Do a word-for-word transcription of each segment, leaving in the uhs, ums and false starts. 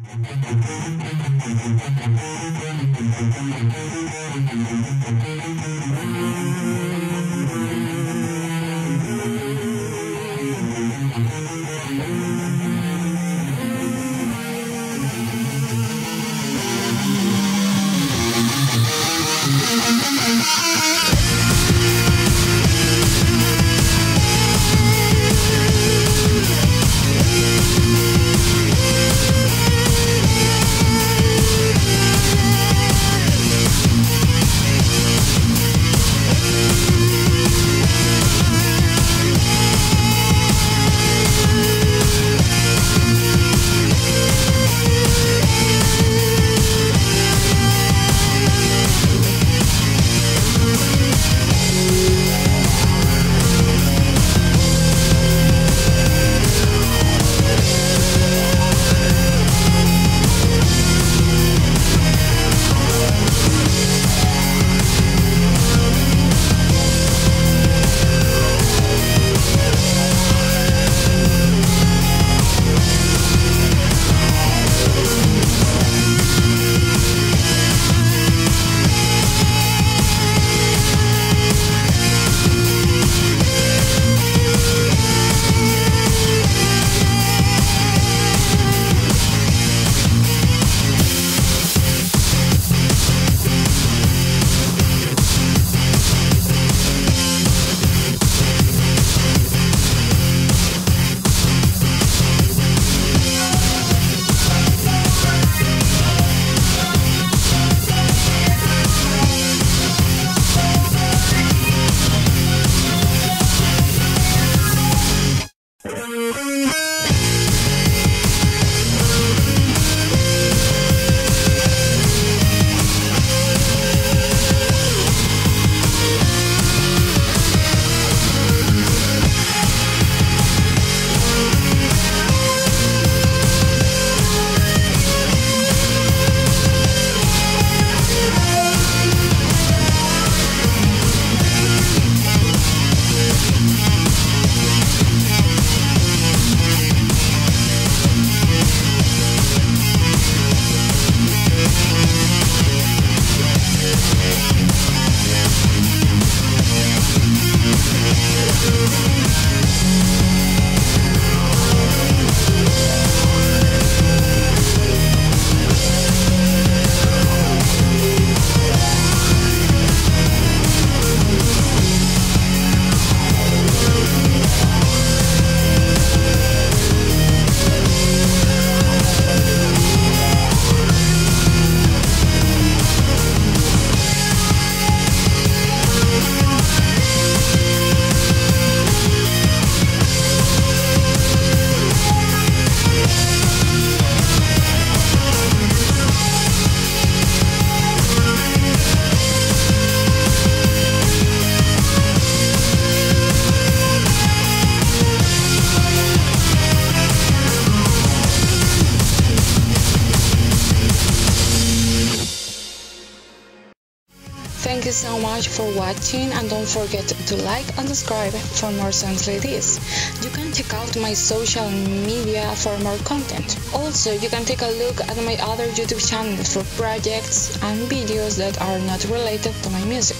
Thank you so much for watching, and don't forget to like and subscribe for more songs like this. You can check out my social media for more content. Also, you can take a look at my other YouTube channels for projects and videos that are not related to my music.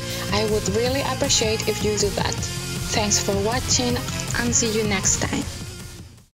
I would really appreciate if you do that. Thanks for watching and see you next time.